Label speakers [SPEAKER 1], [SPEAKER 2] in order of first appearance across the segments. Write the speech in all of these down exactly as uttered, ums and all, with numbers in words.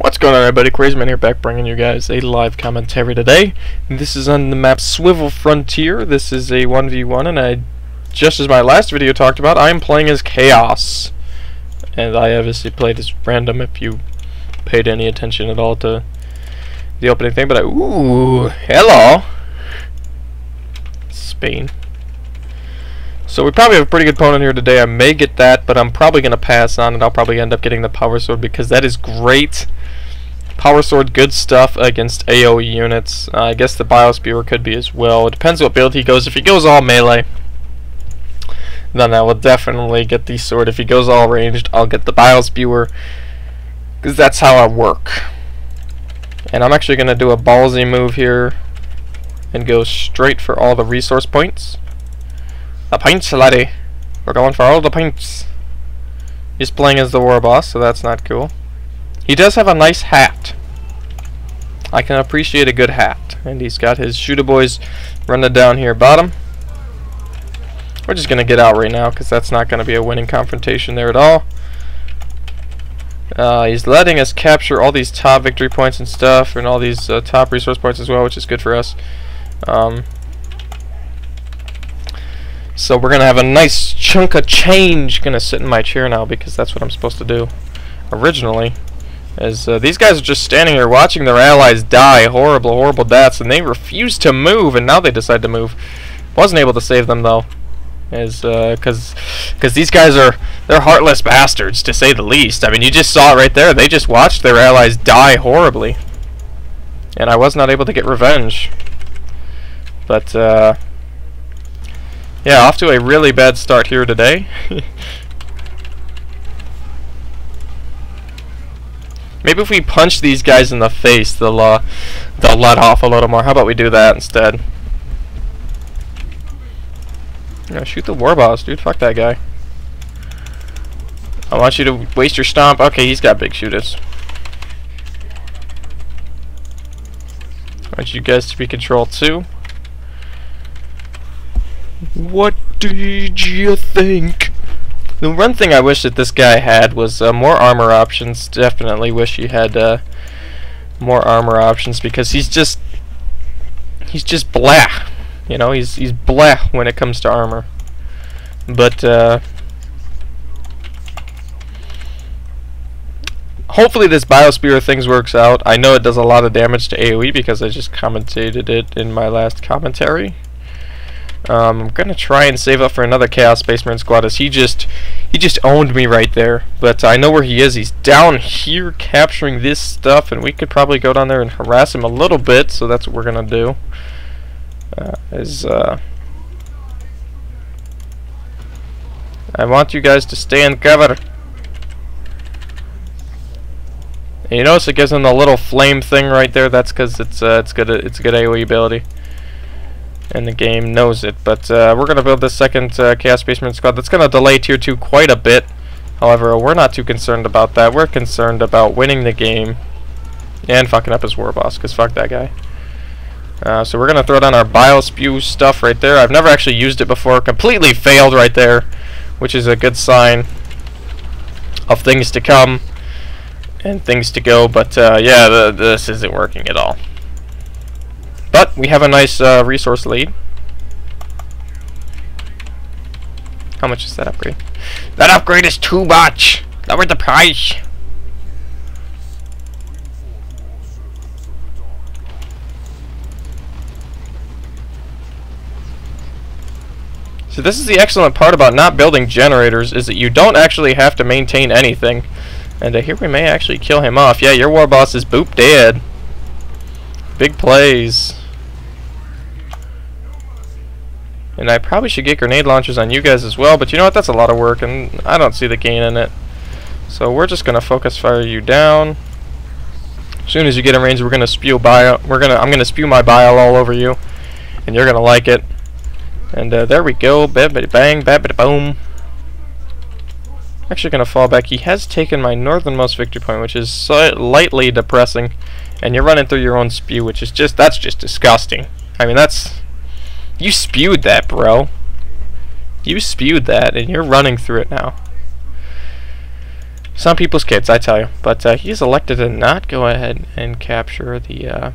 [SPEAKER 1] What's going on, everybody? Crazyman here, back bringing you guys a live commentary today. This is on the map Swivel Frontier. This is a one v one, and I, just as my last video talked about, I am playing as Chaos. And I obviously played as random if you paid any attention at all to the opening thing, but I, ooh, hello! Spain. So we probably have a pretty good opponent here today. I may get that, but I'm probably going to pass on, and I'll probably end up getting the Power Sword because that is great. Power Sword, good stuff against AoE units. Uh, I guess the Biospewer could be as well. It depends what build he goes. If he goes all melee, then I will definitely get the sword. If he goes all ranged, I'll get the Biospewer, because that's how I work. And I'm actually going to do a ballsy move here and go straight for all the resource points. The points, laddie. We're going for all the points. He's playing as the war boss, so that's not cool. He does have a nice hat. I can appreciate a good hat. And he's got his shooter boys running down here bottom. We're just going to get out right now because that's not going to be a winning confrontation there at all. Uh, he's letting us capture all these top victory points and stuff, and all these uh, top resource points as well, which is good for us. Um, so we're going to have a nice chunk of change. Going to sit in my chair now because that's what I'm supposed to do originally. As uh, these guys are just standing here watching their allies die horrible, horrible deaths, and they refuse to move, and now they decide to move. Wasn't able to save them though, as uh, cause, cause these guys are they're heartless bastards to say the least. I mean, you just saw it right there. They just watched their allies die horribly, and I was not able to get revenge. But uh, yeah, off to a really bad start here today. Maybe if we punch these guys in the face, they'll uh, they'll let off a little more. How about we do that instead? Yeah, shoot the war boss, dude. Fuck that guy. I want you to waste your stomp. Okay, he's got big shooters. I want you guys to be controlled too. What did you think? The one thing I wish that this guy had was uh, more armor options. Definitely wish he had uh, more armor options because he's just he's just blah. You know, he's he's blah when it comes to armor. But uh, hopefully this Biospewer things works out. I know it does a lot of damage to AoE because I just commentated it in my last commentary. Um, I'm gonna try and save up for another Chaos Space Marine squad as he just he just owned me right there. But I know where he is. He's down here capturing this stuff, and we could probably go down there and harass him a little bit. So that's what we're gonna do. Uh, is uh, I want you guys to stay in cover. And you notice it gives him the little flame thing right there. That's because it's uh, it's good. It's a good AoE ability. And the game knows it, but uh, we're going to build this second uh, Chaos Space Marine squad. That's going to delay tier two quite a bit. However, we're not too concerned about that. We're concerned about winning the game and fucking up his war boss, because fuck that guy. Uh, so we're going to throw down our Biospew stuff right there. I've never actually used it before. Completely failed right there, which is a good sign of things to come and things to go. But uh, yeah, the, this isn't working at all. But we have a nice uh, resource lead. How much is that upgrade? That upgrade is too much. Lower the price. So this is the excellent part about not building generators, is that you don't actually have to maintain anything. And uh, here we may actually kill him off. Yeah, your war boss is boop dead. Big plays. And I probably should get grenade launchers on you guys as well, but you know what? That's a lot of work, and I don't see the gain in it. So we're just gonna focus fire you down. As soon as you get in range, we're gonna spew bio. We're gonna. I'm gonna spew my bile all over you, and you're gonna like it. And uh, there we go. Bang, bang, bang, boom. Actually, gonna fall back. He has taken my northernmost victory point, which is slightly depressing. And you're running through your own spew, which is just that's just disgusting. I mean, that's. You spewed that, bro. You spewed that, and you're running through it now. Some people's kids, I tell you. But uh, he's elected to not go ahead and capture the... Uh,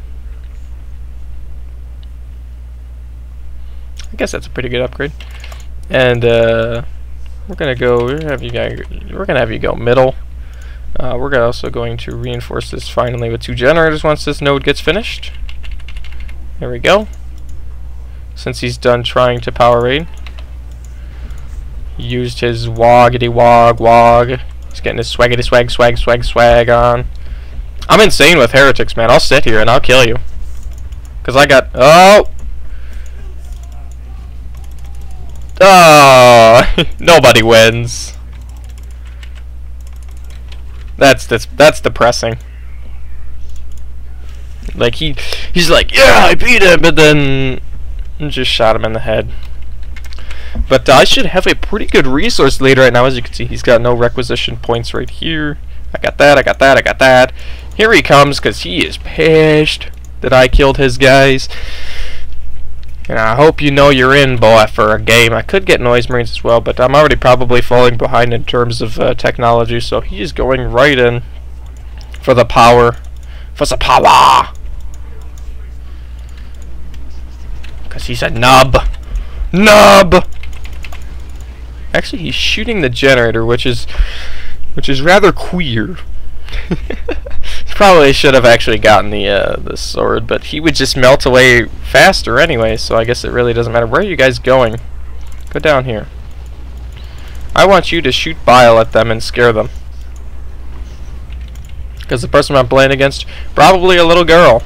[SPEAKER 1] I guess that's a pretty good upgrade. And uh, we're gonna go. We're gonna have you guys. We're gonna have you go middle. Uh, we're gonna also going to reinforce this finally with two generators once this node gets finished. There we go. Since he's done trying to power raid, he used his woggity wog wog. He's getting his swaggity swag swag swag swag on. I'm insane with heretics, man. I'll sit here and I'll kill you. Cause I got oh oh nobody wins. That's that's that's depressing. Like he he's like, yeah, I beat him, but then just shot him in the head. But uh, I should have a pretty good resource lead right now. As you can see, he's got no requisition points right here. I got that, I got that, I got that. Here he comes, because he is pissed that I killed his guys. And I hope you know you're in, boy, for a game. I could get noise marines as well, but I'm already probably falling behind in terms of uh, technology, so he's going right in for the power. For the power! Because he's a nub. Nub! Actually, he's shooting the generator, which is which is rather queer. Probably should have actually gotten the uh, the sword, but he would just melt away faster anyway, so I guess it really doesn't matter. Where are you guys going? Go down here. I want you to shoot bile at them and scare them. Because the person I'm playing against, probably a little girl.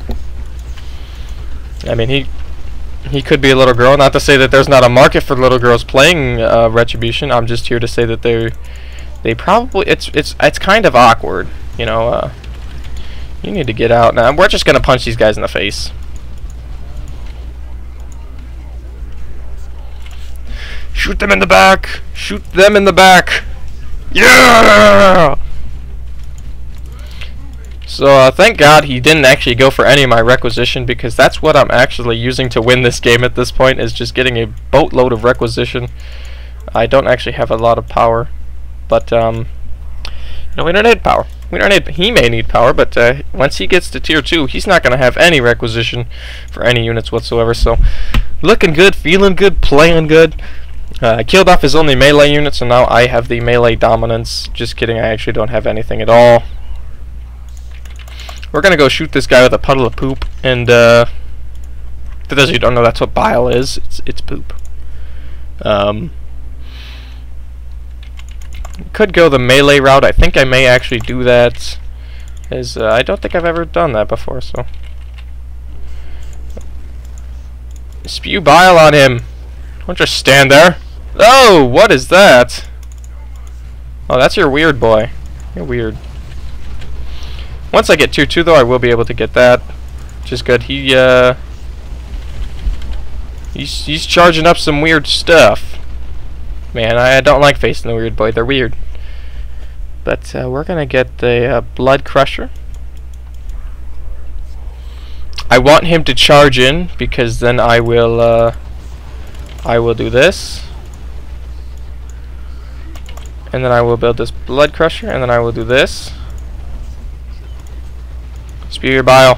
[SPEAKER 1] I mean, he he could be a little girl. Not to say that there's not a market for little girls playing uh, Retribution. I'm just here to say that they they probably it's it's it's kind of awkward, you know. Uh, you need to get out now. We're just gonna punch these guys in the face. Shoot them in the back. Shoot them in the back. Yeah. So uh, thank God he didn't actually go for any of my requisition, because that's what I'm actually using to win this game at this point, is just getting a boatload of requisition. I don't actually have a lot of power, but um, no, we don't need power. We don't need. He may need power, but uh, once he gets to tier two, he's not going to have any requisition for any units whatsoever. So looking good, feeling good, playing good. Uh, I killed off his only melee unit, so now I have the melee dominance. Just kidding, I actually don't have anything at all. We're gonna go shoot this guy with a puddle of poop, and uh, for those of you who don't know, that's what bile is. It's it's poop. Um, could go the melee route. I think I may actually do that, as uh, I don't think I've ever done that before. So spew bile on him. Don't just stand there. Oh, what is that? Oh, that's your weird boy. You're weird. Once I get tier two, though, I will be able to get that, which is good. He, uh... He's, he's charging up some weird stuff. Man, I don't like facing the weird boy. They're weird. But, uh, we're gonna get the uh, Blood Crusher. I want him to charge in, because then I will, uh... I will do this. And then I will build this Blood Crusher, and then I will do this. Spew your bile.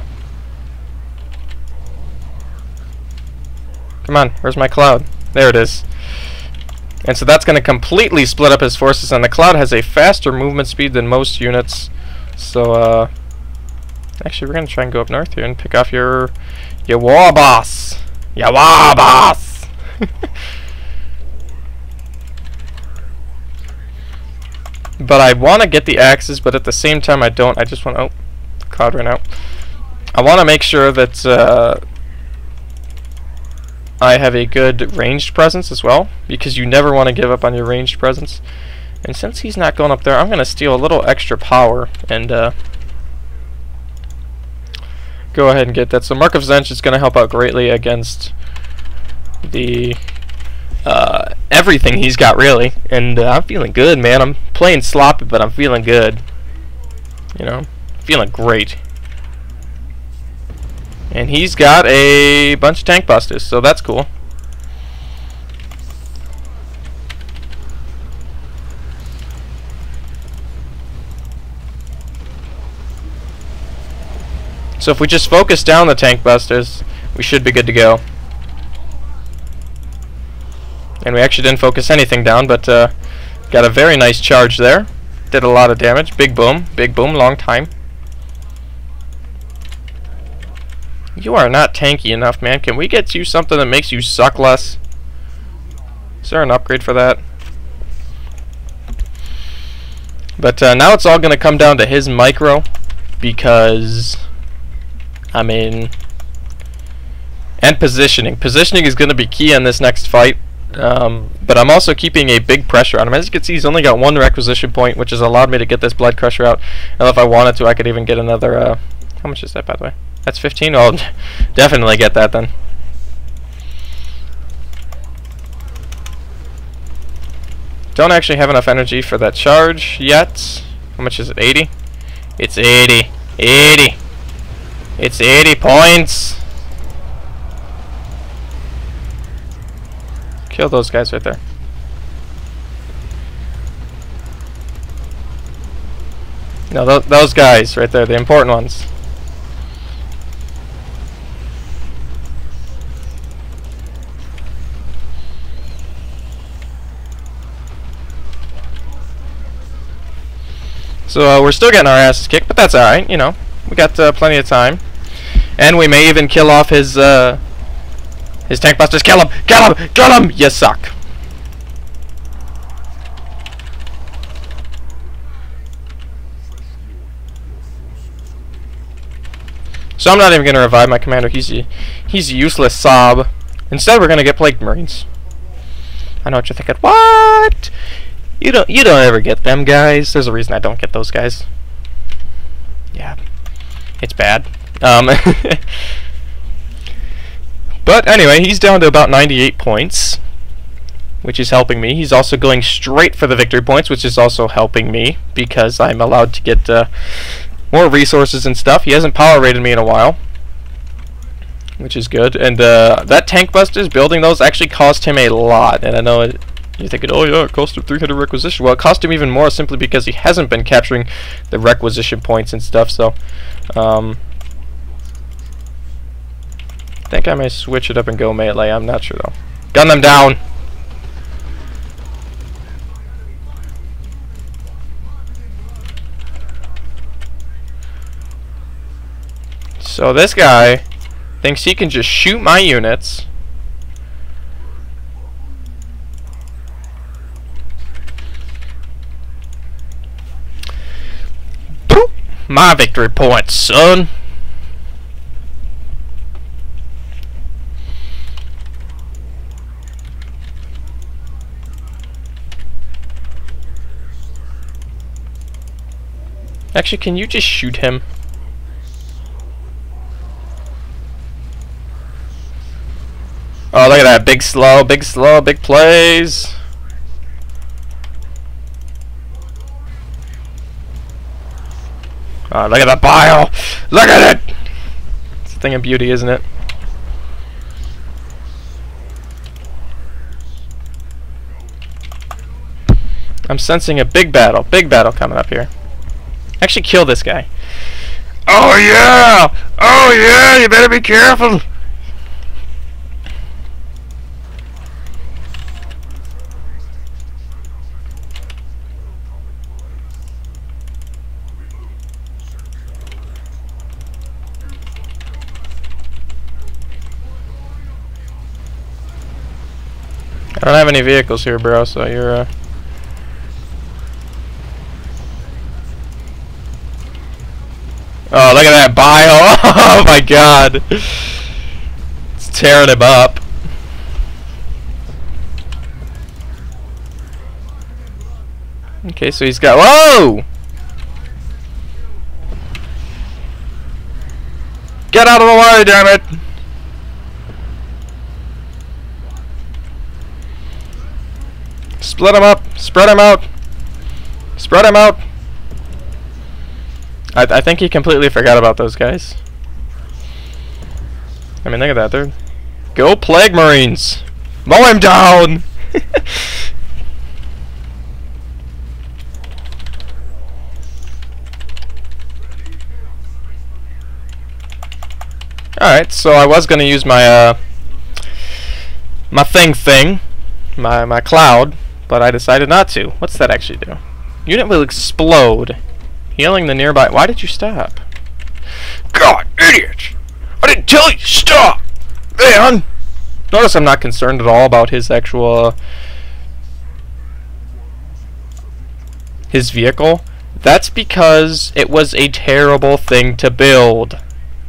[SPEAKER 1] Come on, where's my cloud? There it is. And so that's going to completely split up his forces, and the cloud has a faster movement speed than most units. So, uh... actually, we're going to try and go up north here and pick off your... your war boss! Your war boss! But I want to get the axes, but at the same time I don't. I just want to... oh. Cloud ran out. I want to make sure that uh, I have a good ranged presence as well, because you never want to give up on your ranged presence. And since he's not going up there, I'm going to steal a little extra power and uh, go ahead and get that. So Mark of Zench is going to help out greatly against the uh, everything he's got, really. And uh, I'm feeling good, man. I'm playing sloppy, but I'm feeling good. You know? Feeling great. And he's got a bunch of tank busters, so that's cool. So if we just focus down the tank busters, we should be good to go. And we actually didn't focus anything down, but uh, got a very nice charge there. Did a lot of damage. Big boom. Big boom. Long time. You are not tanky enough, man. Can we get you something that makes you suck less? Is there an upgrade for that? But uh, now it's all going to come down to his micro, because, I mean, and positioning. Positioning is going to be key in this next fight. Um, but I'm also keeping a big pressure on him. As you can see, he's only got one requisition point, which has allowed me to get this blood crusher out. And if I wanted to, I could even get another. Uh, how much is that, by the way? That's fifteen. I'll definitely get that then. Don't actually have enough energy for that charge yet. How much is it? eighty? It's eighty. eighty. It's eighty points. Kill those guys right there. No, th those guys right there, the important ones. So uh, we're still getting our asses kicked, but that's alright, you know. We got uh, plenty of time. And we may even kill off his uh, his tank busters. Kill him! Kill him! Kill him! You suck! So I'm not even going to revive my commander. He's a, he's a useless sob. Instead, we're going to get Plague Marines. I know what you're thinking. What? You don't you don't ever get them guys. There's a reason I don't get those guys. Yeah, it's bad. Um, but anyway, he's down to about ninety-eight points, which is helping me. He's also going straight for the victory points, which is also helping me because I'm allowed to get uh, more resources and stuff. He hasn't power rated me in a while, which is good. And uh, that tank busters, building those actually cost him a lot. And I know it. You're thinking, oh yeah, it cost him three hundred requisition. Well, it cost him even more simply because he hasn't been capturing the requisition points and stuff. So, um, I think I may switch it up and go melee. I'm not sure though. Gun them down. So this guy thinks he can just shoot my units. My victory points, son. Actually, can you just shoot him? Oh, look at that. Big slow, big slow, big plays. Oh, look at the bile! Look at it! It's a thing of beauty, isn't it? I'm sensing a big battle, big battle coming up here. Actually, kill this guy. Oh yeah! Oh yeah! You better be careful! I don't have any vehicles here, bro, so you're, uh... oh, look at that bio! Oh my god! It's tearing him up. Okay, so he's got... Whoa! Get out of the way, damn it! Split them up. Spread them out. Spread them out. I, I think he completely forgot about those guys. I mean, look at that. They're... Go Plague Marines. Mow him down. Alright, so I was going to use my, uh, my thing thing, my, my cloud, but I decided not to. What's that actually do? Unit will explode, healing the nearby... Why did you stop? God, idiot! I didn't tell you to stop! Man! Notice I'm not concerned at all about his actual... Uh, his vehicle. That's because it was a terrible thing to build.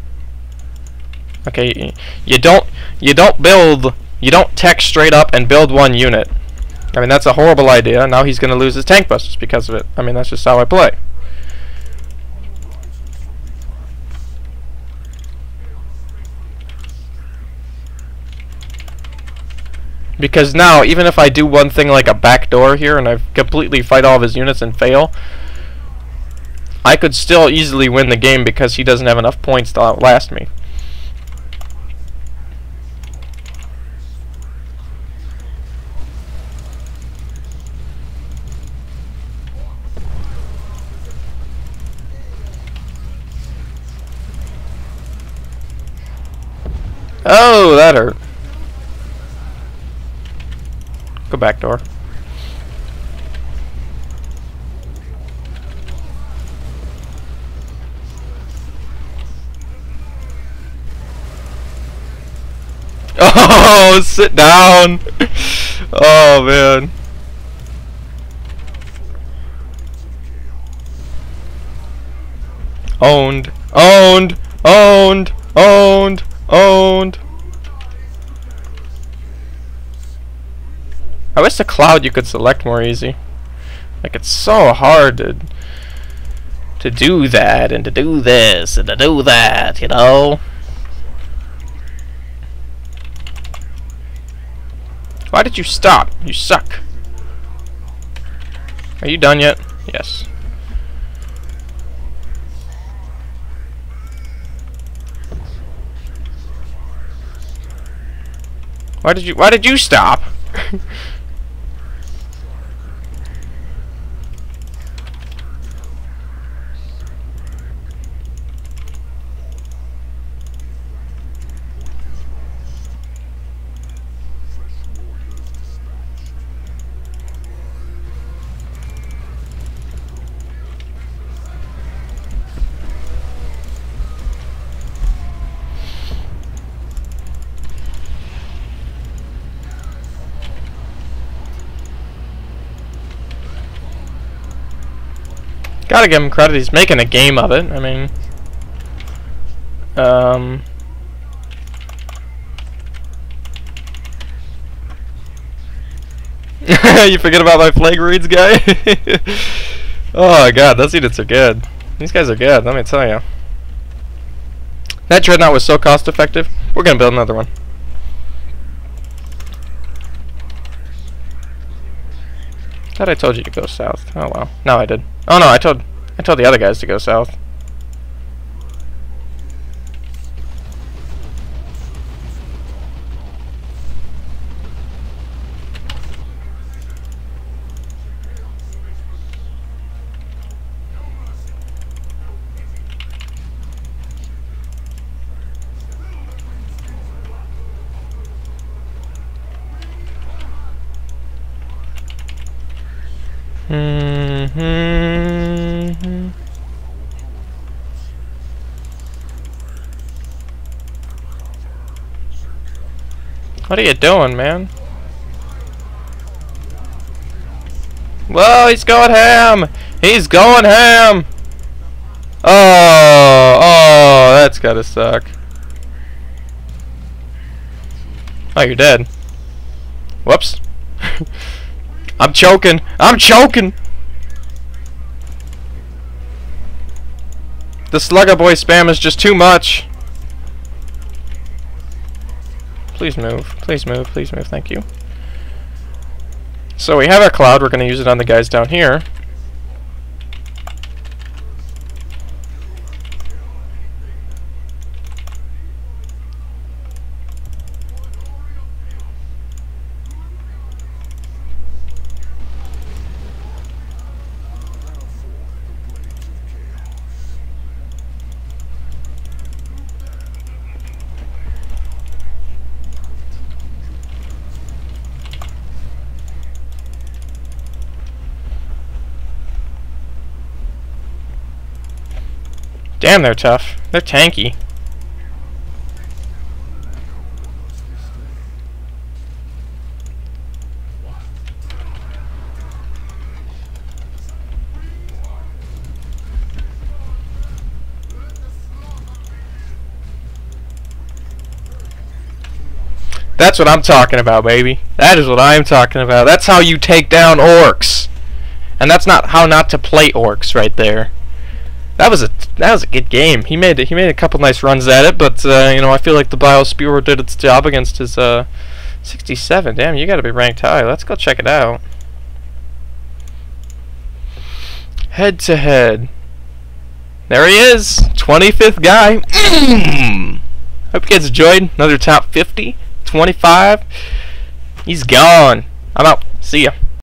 [SPEAKER 1] Okay, you don't you don't build you don't tech straight up and build one unit. I mean, that's a horrible idea. Now he's gonna lose his tank busters because of it. I mean, that's just how I play. Because now, even if I do one thing like a backdoor here and I completely fight all of his units and fail, I could still easily win the game because he doesn't have enough points to outlast me. Oh, that hurt. Go back door. Oh, sit down. Oh, man. Owned. Owned. Owned. Owned. Owned. I wish the cloud you could select more easy. Like, it's so hard to to do that and to do this and to do that, you know? Why did you stop? You suck. Are you done yet? Yes. Why did you why did you stop? Gotta give him credit, he's making a game of it. I mean, um, you forget about my flag reads guy? Oh my god, those units are good. These guys are good, let me tell you. That dreadnought was so cost effective, we're gonna build another one. Thought I told you to go south. Oh well. No, I did. Oh no, I told I told the other guys to go south. Mm-hmm. What are you doing, man? Whoa, he's going ham! He's going ham! Oh, oh, that's gotta suck. Oh, you're dead. Whoops. I'm choking! I'm choking! The Slugger Boy spam is just too much. Please move. Please move. Please move. Thank you. So we have our cloud. We're going to use it on the guys down here. Damn, they're tough. They're tanky. That's what I'm talking about, baby. That is what I'm talking about. That's how you take down orcs. And that's not how not to play orcs right there. That was a that was a good game. He made he made a couple nice runs at it, but uh, you know, I feel like the Biospewer did its job against his uh, sixty-seven. Damn, you got to be ranked high. Let's go check it out. Head to head. There he is, twenty-fifth guy. Mm. Hope you guys enjoyed another top fifty. twenty-five. He's gone. I'm out. See ya.